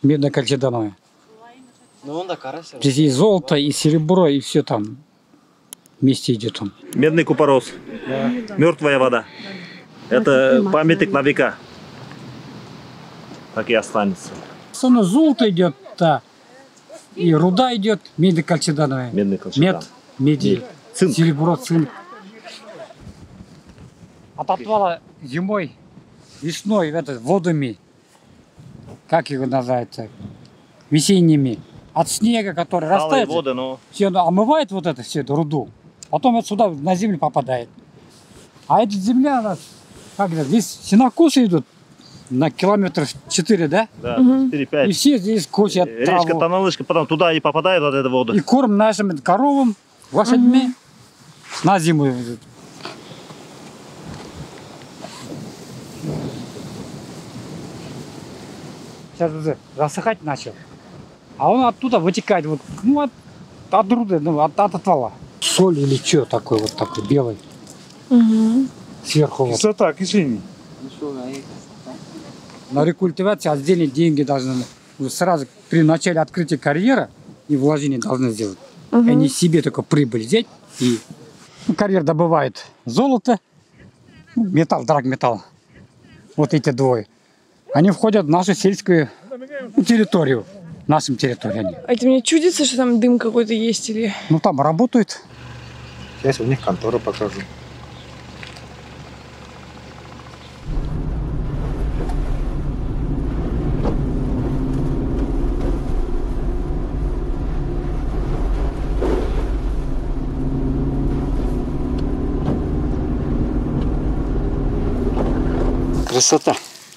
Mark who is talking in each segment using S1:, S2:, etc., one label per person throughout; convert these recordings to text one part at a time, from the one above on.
S1: медно-кольчедановая.
S2: Ну, он да, карась.
S1: Здесь и золото, и серебро, и все там вместе идет он.
S3: Медный купорос.
S1: Да.
S3: Мертвая вода. Это памятник на века. Так и останется.
S1: Основное золото идет, да, и руда идет, медно-кольчедановая.
S3: Медный колчедан.
S1: Мед, меди,
S3: Цинк.
S1: серебро, цинк. От отвала зимой, весной, водами, как его называется, весенними, от снега, который
S3: Талые
S1: растает,
S3: воды, но
S1: все омывает вот это все, эту руду, потом это сюда на землю попадает. А эта земля, она, как это, здесь сенокосы идут на километров 4, да?
S3: да, 4-5.
S1: И все здесь косят
S3: Речка,
S1: траву.
S3: Таналышка, потом туда и попадает вот эта вода.
S1: И корм нашим коровам, лошадьми на зиму идут. Сейчас уже засыхать начал. А он оттуда вытекает, вот, ну, от руды, ну, от отвала. Соль или что такое, вот такой белый. Сверху вот.
S4: Кислота, кишини.
S1: На рекультивацию отдельные деньги должны. Вот сразу при начале открытия карьера и вложения должны сделать. Они себе только прибыль взять. И карьер добывает золото, металл, драгметалл. Вот эти двое. Они входят в нашу сельскую территорию. Нашим территориям.
S5: А это мне чудится, что там дым какой-то есть или...
S1: Ну там работают.
S4: Сейчас у них контору покажу.
S1: Красота.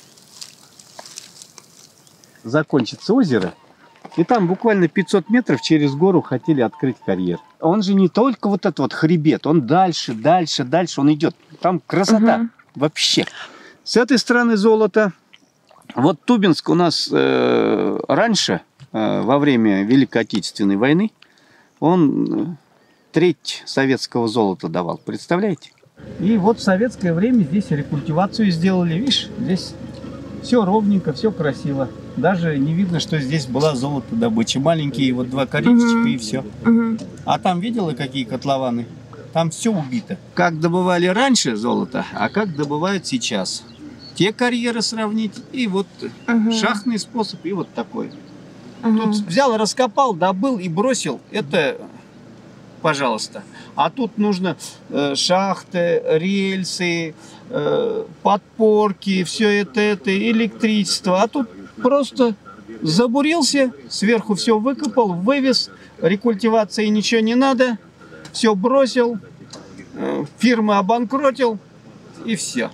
S1: Закончится озеро. И там буквально 500 метров через гору хотели открыть карьер. Он же не только вот этот вот хребет, он дальше, дальше, дальше он идет. Там красота вообще. С этой стороны золото. Вот Тубинск у нас раньше, во время Великой Отечественной войны, он треть советского золота давал. Представляете? И вот в советское время здесь рекультивацию сделали. Видишь, здесь все ровненько, все красиво. Даже не видно, что здесь была золотодобыча. Маленькие вот два коричневика и все. А там видела, какие котлованы? Там все убито. Как добывали раньше золото, а как добывают сейчас. Те карьеры сравнить и вот шахтный способ, и вот такой. Тут взял, раскопал, добыл и бросил. Это, пожалуйста. А тут нужно шахты, рельсы, подпорки, все это, электричество. А тут просто забурился, сверху все выкопал, вывез, рекультивации ничего не надо, все бросил, фирмы обанкротил и все.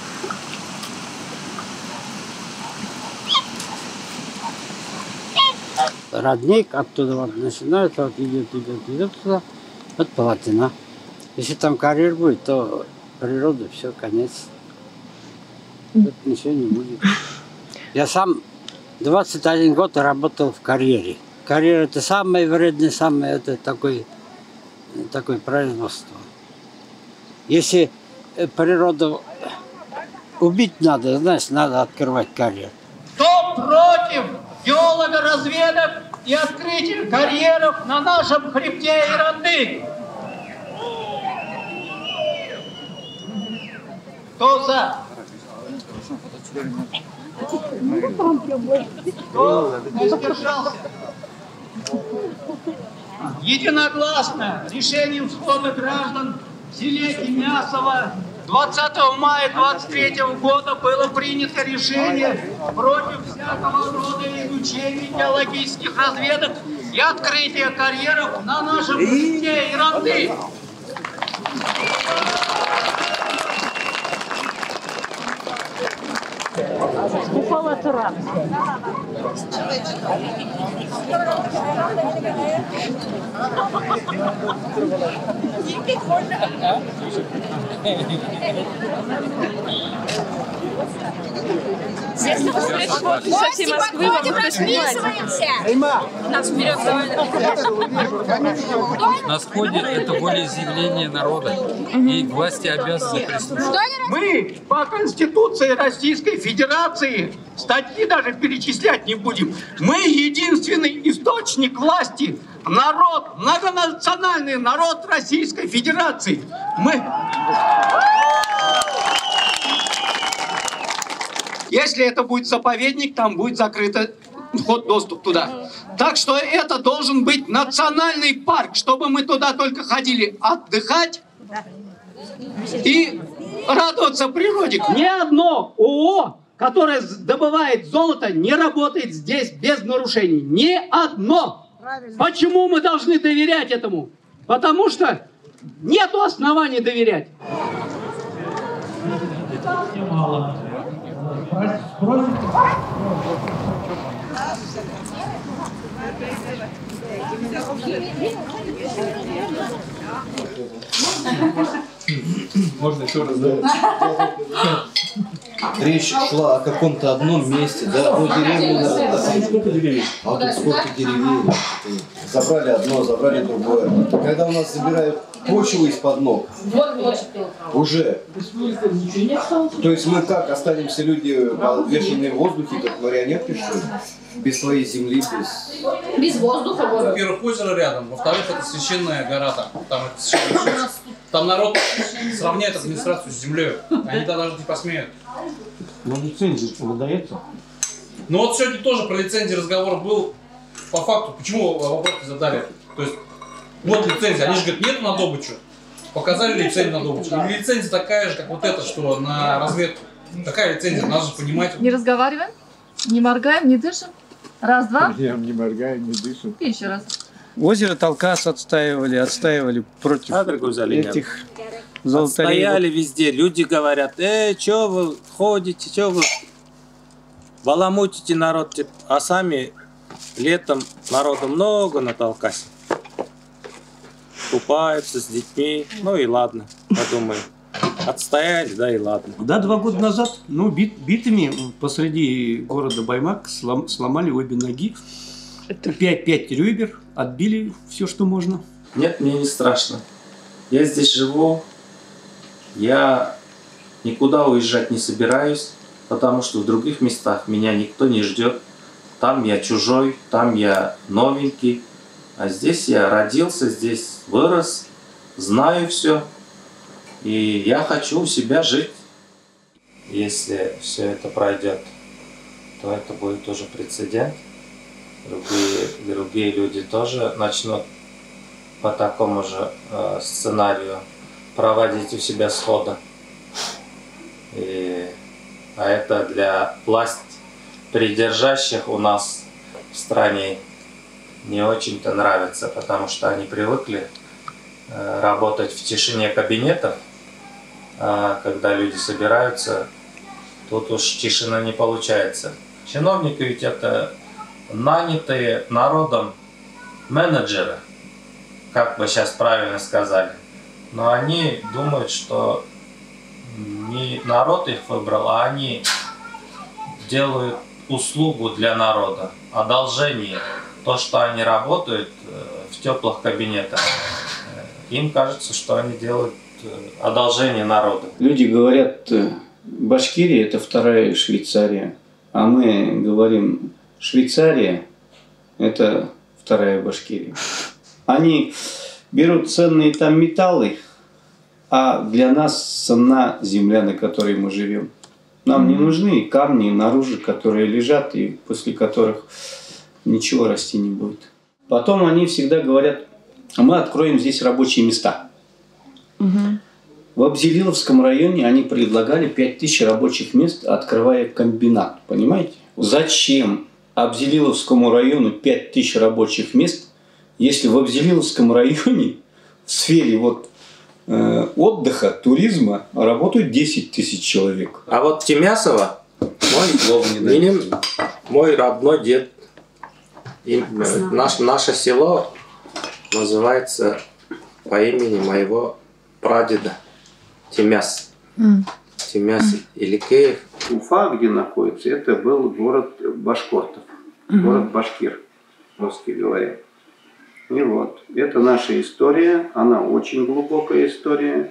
S6: Родник оттуда вот начинается, вот идет туда, вот полотна. Если там карьер будет, то природа, все, конец. Тут ничего не будет. Я сам 21 год работал в карьере. Карьер это самое вредное, самое это такое производство. Если природу убить надо, значит, надо открывать карьер.
S7: Кто против геолого-разведок и открытия карьеров на нашем хребте Иранды? Кто за? Кто не сдержался? Единогласно решением схода граждан в селе Тимясово 20 мая 23 года было принято решение против всякого рода изучения геологических разведок и открытия карьеров на нашем хребте Иранды.
S5: Со всей Москвы вам нас вперед
S8: На сходе это волеизъявление народа, и власти обязаны прислушаться.
S7: Мы по Конституции Российской Федерации, статьи даже перечислять не будем, мы единственный источник власти, народ, многонациональный народ Российской Федерации. Если это будет заповедник, там будет закрыт вход-доступ туда. Так что это должен быть национальный парк, чтобы мы туда только ходили отдыхать и радоваться природе. Ни одно ООО, которое добывает золото, не работает здесь без нарушений. Ни одно. Почему мы должны доверять этому? Потому что нету оснований доверять.
S8: Можно еще раз, да?
S2: Речь шла о каком-то одном месте, да, ну деревья, сколько деревьев? А тут сколько деревьев? Забрали одно, забрали другое. Когда у нас забирают почву из-под ног, уже. То есть мы как, останемся люди подвешенные в воздухе, как марионетки, что ли? Без своей земли,
S9: без воздуха.
S8: Во-первых, озеро рядом, во-вторых, это священная гора там это священная. Там народ сравняет администрацию с землей, они тогда даже не посмеют.
S1: Но лицензия выдается.
S8: Ну вот сегодня тоже про лицензии разговор был. По факту, почему вопрос задали? То есть, вот лицензия, они же говорят, нету на добычу. Показали лицензию на добычу. И лицензия такая же, как вот эта, что на разведку. Такая лицензия, надо же понимать.
S9: Не разговариваем, не моргаем, не дышим. Раз, два.
S4: Не моргаем, не дышим.
S9: И еще раз.
S1: Озеро Талкас отстаивали против этих золотарей.
S10: Стояли везде, люди говорят, что вы ходите, что вы баламутите народ, а сами летом народу много на Талкасе. Купаются с детьми, ну и ладно, я думаю. Отстояли, да и ладно.
S1: Да, 2 года назад, ну, битами посреди города Баймак сломали обе ноги. 5 ребер, отбили все, что можно.
S10: Нет, мне не страшно. Я здесь живу, я никуда уезжать не собираюсь, потому что в других местах меня никто не ждет. Там я чужой, там я новенький, а здесь я родился, здесь вырос, знаю все. И я хочу у себя жить. Если все это пройдет, то это будет тоже прецедент. Другие люди тоже начнут по такому же сценарию проводить у себя сходы. А это для власть придержащих у нас в стране не очень-то нравится, потому что они привыкли работать в тишине кабинетов, а когда люди собираются, тут уж тишина не получается. Чиновники ведь это нанятые народом менеджеры, как бы сейчас правильно сказали. Но они думают, что не народ их выбрал, а они делают услугу для народа, одолжение. То, что они работают в теплых кабинетах, им кажется, что они делают одолжение народу.
S1: Люди говорят, Башкирия – это 2-я Швейцария, а мы говорим, Швейцария – это 2-я Башкирия. Они берут ценные там металлы, а для нас ценна земля, на которой мы живем. Нам не нужны камни наружу, которые лежат и после которых ничего расти не будет. Потом они всегда говорят, мы откроем здесь рабочие места. В Абзелиловском районе они предлагали 5000 рабочих мест, открывая комбинат. Понимаете? Зачем Абзелиловскому району 5000 рабочих мест, если в Абзелиловском районе в сфере отдыха, туризма работают 10 000 человек?
S10: А вот Тимясово, мой родной дед, и наше село называется по имени моего прадеда Тимяс. Тимяс Иликеев.
S1: Уфа, где находится, это был город башкортов, город башкир, русский говоря. И вот, это наша история, она очень глубокая история.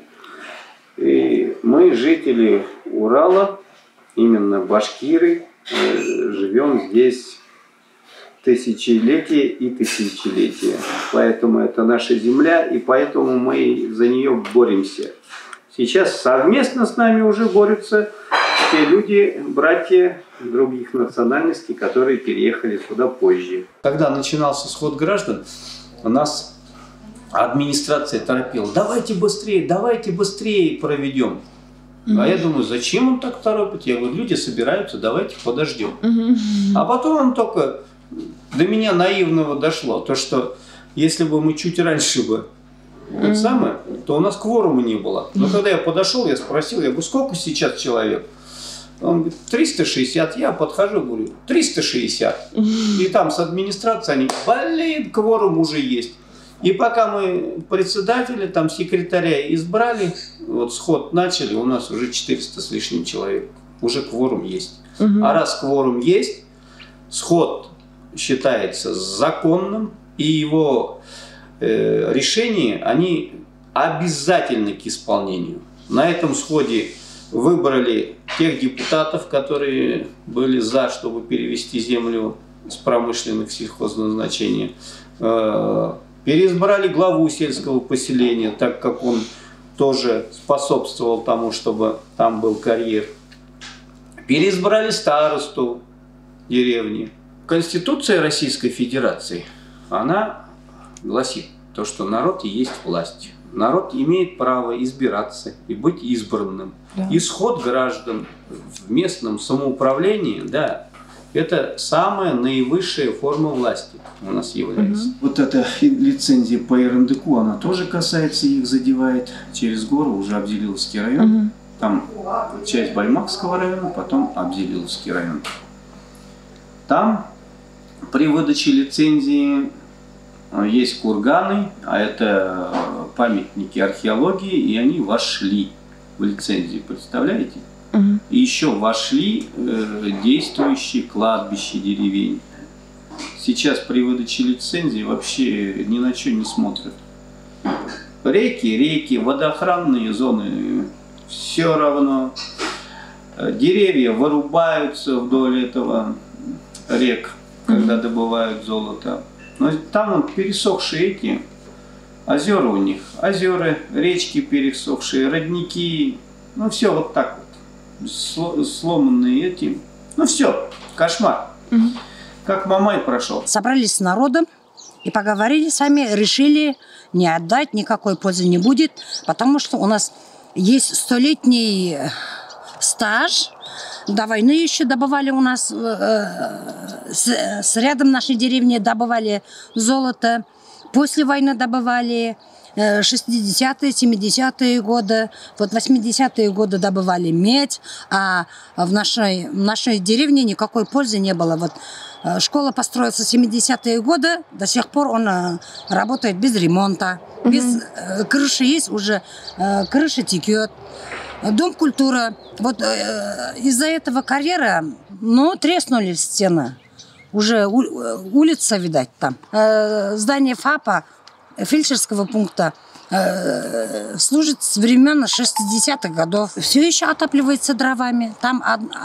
S1: И мы, жители Урала, именно башкиры, живем здесь тысячелетия и тысячелетия. Поэтому это наша земля, и поэтому мы за нее боремся. Сейчас совместно с нами уже борются те люди, братья других национальностей, которые переехали сюда позже. Когда начинался сход граждан, у нас администрация торопила: давайте быстрее проведем. А я думаю, зачем он так торопит? Я говорю, люди собираются, давайте подождем. А потом он только до меня наивного дошло, то что если бы мы чуть раньше бы то у нас кворума не было. Но когда я подошел, я спросил, я говорю, сколько сейчас человек? Он говорит, 360. Я подхожу, говорю, 360. И там с администрацией они, кворум уже есть. И пока мы председателя, там секретаря избрали, вот сход начали, у нас уже 400 с лишним человек. Уже кворум есть. А раз кворум есть, сход считается законным, и его решения, они обязательны к исполнению. На этом сходе выбрали тех депутатов, которые были за, чтобы перевести землю с промышленных в сельхозназначение. Переизбрали главу сельского поселения, так как он тоже способствовал тому, чтобы там был карьер. Переизбрали старосту деревни. Конституция Российской Федерации, она гласит то, что народ и есть власть. Народ имеет право избираться и быть избранным. Да. Исход граждан в местном самоуправлении, да, это самая наивысшая форма власти у нас является. Вот эта лицензия по РНДК, она тоже касается их, задевает. Через гору уже Абзелиловский район. Там часть Баймакского района, потом Абзелиловский район. Там при выдаче лицензии есть курганы, а это памятники археологии, и они вошли в лицензию, представляете? И еще вошли действующие кладбища деревень. Сейчас при выдаче лицензии вообще ни на что не смотрят. Реки, водоохранные зоны, все равно. Деревья вырубаются вдоль этого рек, когда добывают золото. Но там вот пересохшие эти озера у них, озера, речки пересохшие, родники, ну все вот так вот, сломанные эти, ну все, кошмар. Как Мамай прошел.
S11: Собрались с народом и поговорили сами, решили не отдать, никакой пользы не будет, потому что у нас есть 100-летний стаж. До войны еще добывали у нас, с рядом нашей деревни добывали золото. После войны добывали 60-е, 70-е годы. Вот 80-е годы добывали медь, а в нашей деревне никакой пользы не было. Вот школа построилась в 70-е годы, до сих пор он работает без ремонта. Без крыши есть, уже крыша текет. Дом культуры. Вот из-за этого карьера, ну, треснули стены. Уже улица, видать, там. Здание ФАПа, фельдшерского пункта, служит с времен 60-х годов. Все еще отапливается дровами. Там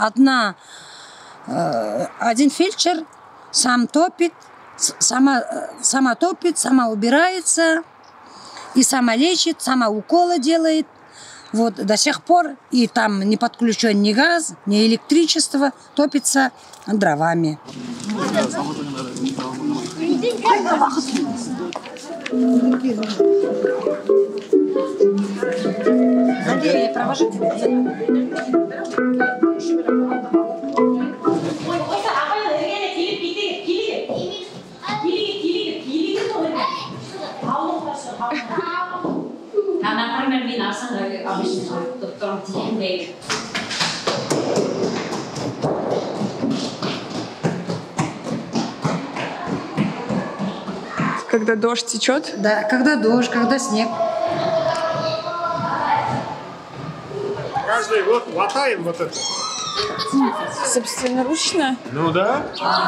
S11: один фельдшер сам топит, сама топит, сама убирается, и сама лечит, сама уколы делает. Вот до сих пор и там не подключен ни газ, ни электричество, топится дровами.
S5: Когда дождь течет?
S11: Да, когда дождь, когда снег.
S4: каждый вот латаем вот это.
S5: Собственноручно?
S4: Ну да.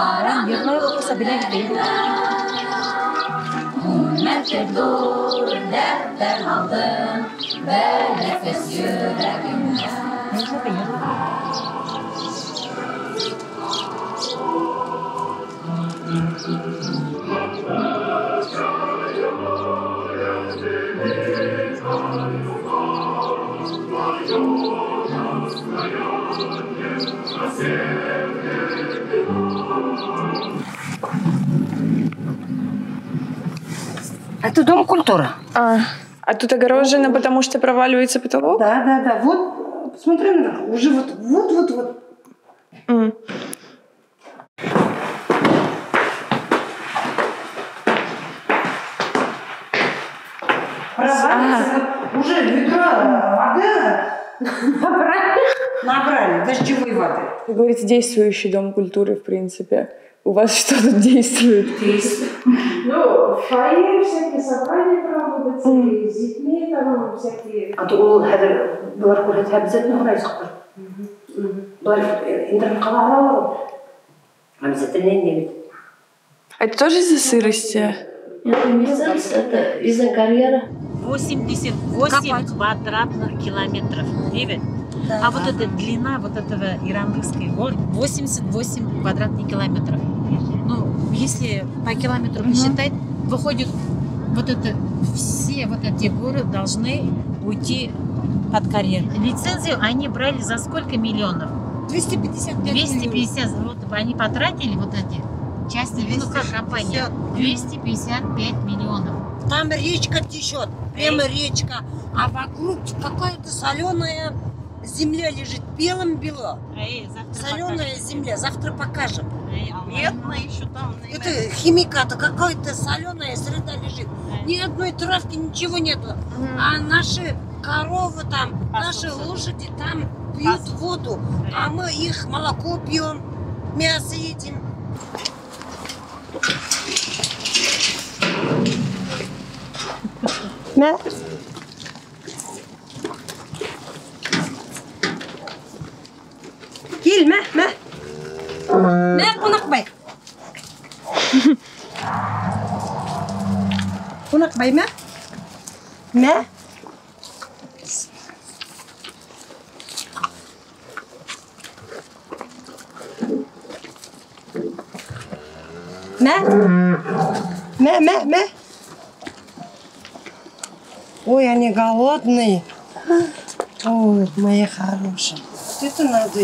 S11: Это дом культуры.
S5: А тут огорожено, потому что проваливается потолок?
S11: Да. Вот, посмотри наверх. Уже вот. Уже ведра воды набрали, дождевой воды.
S5: Вы говорите, действующий дом культуры, в принципе. У вас что тут действует?
S11: Действует. Ну, в фойе всякие собрания проводятся, и с детьми там всякие... А то бұлар көреді, обязательно құрайсыздар. Бұлар интернет қалағалар. Обязательно не видят.
S5: Это тоже из-за сырости?
S9: Это месяц, это из-за карьера.
S12: 88 квадратных километров. Да. А вот эта длина вот этого Иранбургской горы 88 квадратных километров. Ну, если по километру посчитать, выходит, вот это, все вот эти горы должны уйти под карьер. Лицензию они брали за сколько миллионов? 250. Вот они потратили вот эти части, ну как компания, 255 миллионов.
S11: Там речка течет, прямо речка, а вокруг какая-то соленая земля лежит, белым-бело. Соленая земля, завтра покажем.
S12: Нет, еще там.
S11: Это химикаты, какая-то соленая среда лежит. Ни одной травки, ничего нету. А наши коровы там, наши лошади там пьют воду, а мы их молоко пьем, мясо едим. Мә. Кел, мә. Мә, Қонақбай. Қонақбай, мә. Мә. Мә. Ой, они голодные. Ой, моя хорошая. Вот это надо.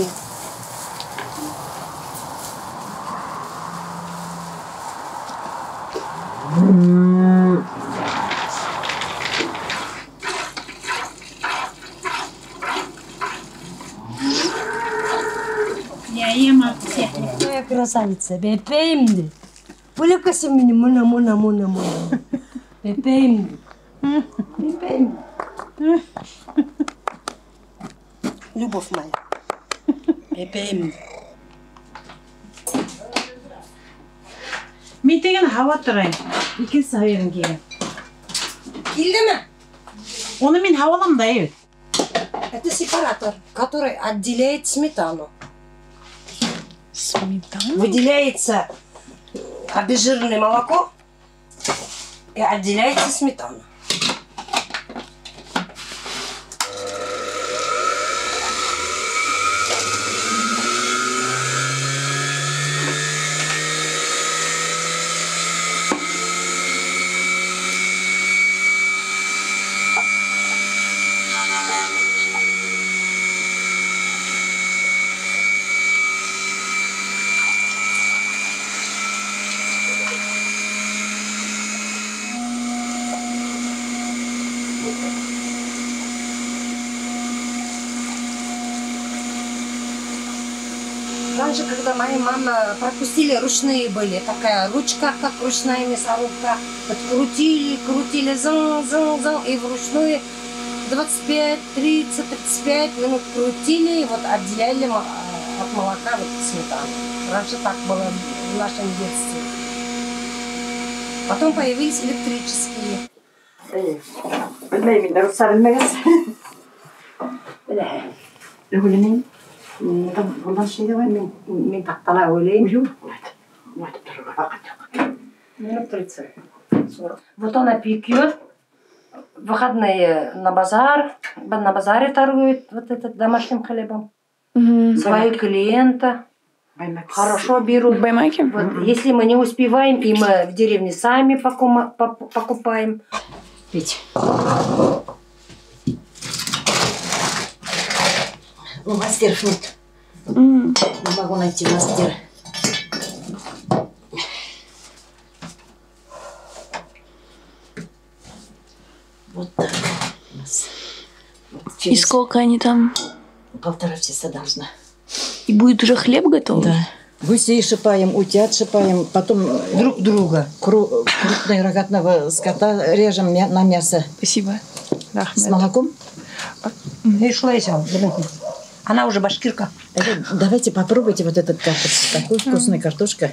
S12: Я ем от всех.
S11: Моя красавица, бепеймди. Пулякасы меня, мона. Бепеймди. Любовь моя. Бепеймди.
S12: Мен деген хава тұрайын. Екен сайырын кейін.
S11: Келді ме?
S12: Оны мен хавалам да, evet.
S11: Это сепаратор, который отделяет сметану.
S5: Сметану?
S11: Выделяется обезжиренное молоко и отделяется сметана. Раньше, когда моя мама пропустили, ручные были. Такая ручка, как ручная мясорубка. Вот крутили, зың, и вручную 25, 30, 35 минут крутили, и вот отделяли от молока вот сметану. Раньше так было в нашем детстве. Потом появились электрические. Үлгенен, бұлдан шейді ғой, мен тақтала өлейін. Минут 30. Вот она пекет, выходные на базаре торгует вот этот домашним хлебом. Свои клиенты хорошо берут.
S5: Баймаки?
S11: Вот, если мы не успеваем, и мы в деревне сами покупаем. Пить. Мастер нет. Не могу найти мастера. Вот так у нас. Вот
S5: И сколько они там?
S11: 1,5 часа должна.
S5: И будет уже хлеб готов?
S11: Да. Гусей шипаем, утят шипаем, потом друг друга. Крупный рогатного скота режем на мясо.
S5: Спасибо.
S11: С молоком. Она уже башкирка. Давайте попробуйте вот этот картофель. Такой вкусная картошка.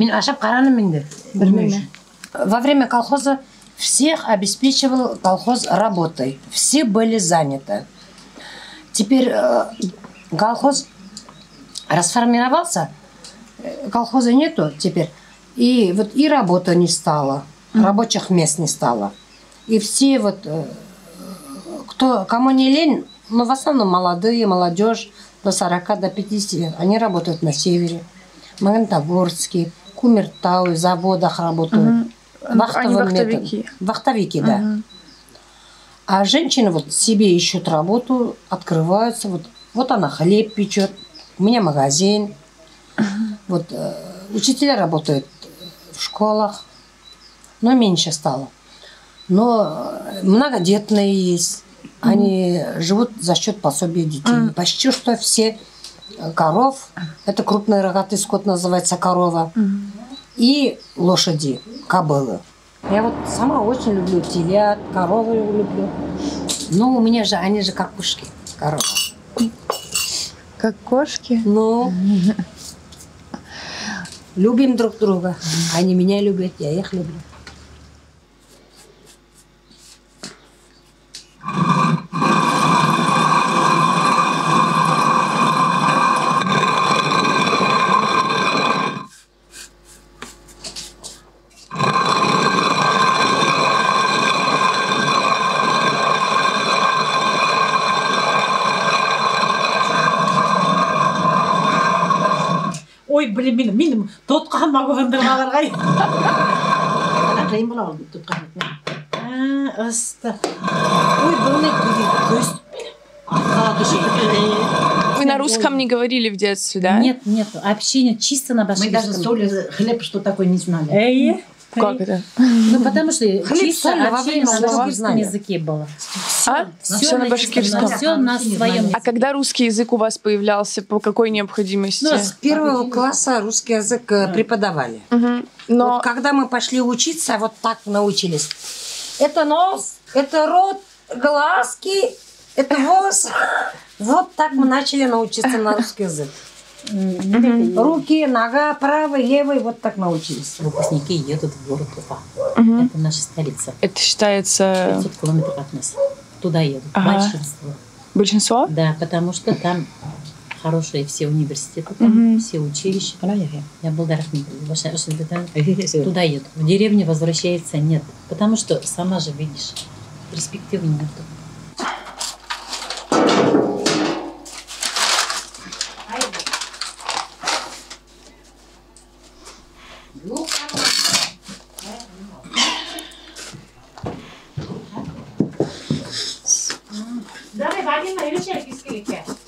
S11: Во время колхоза всех обеспечивал колхоз работой. Все были заняты. Теперь колхоз расформировался, колхоза нету теперь, и вот и работа не стала, рабочих мест не стало. И все вот, кому не лень, но в основном молодые, молодежь до 40, до 50, они работают на севере. Магнитогорске, Кумертау, в заводах работают.
S5: Они вахтовики.
S11: Вахтовики, да. А женщины вот себе ищут работу, открываются. Вот она хлеб печет, у меня магазин. Вот учителя работают в школах, но меньше стало. Но многодетные есть. Они живут за счет пособия детей. Почти что все коров, это крупный рогатый скот, называется корова, и лошади, кобылы. Я вот сама очень люблю телят, коровы люблю. Ну, у меня же, они же как кошки, корова.
S5: Как кошки?
S11: Ну, любим друг друга. Они меня любят, я их люблю.
S12: Ой, блин, минем тотқан магуандырмаларға.
S11: Қиын бола ол тұтқан.
S12: Ой, бұны көз.
S5: Вы на русском не говорили в детстве, да?
S12: Нет, общение чисто на башкирском.
S11: Мы даже соль, хлеб, что такое, не знали.
S5: Как это?
S12: Ну, потому что чисто
S11: во время
S12: общение на башкирском языке было.
S5: Все на башкирском.
S12: Все на своем.
S5: А когда русский язык у вас появлялся, по какой необходимости?
S11: Ну, с 1 класса русский язык преподавали. Но вот когда мы пошли учиться, вот так научились. Это нос, это рот, глазки, это волос. Вот так мы начали научиться на русский язык. Руки, нога, правый, левый, вот так научились.
S12: Выпускники едут в город Уфа. Это наша столица.
S5: Это считается...
S12: 500 километров от нас. Туда едут. Большинство.
S5: Большинство?
S12: Да, потому что там хорошие все университеты, там все училища. Я был туда едут. В деревню возвращается нет. Потому что, сама же видишь, перспективы нет.
S13: Давай, Вадим, решай, киски.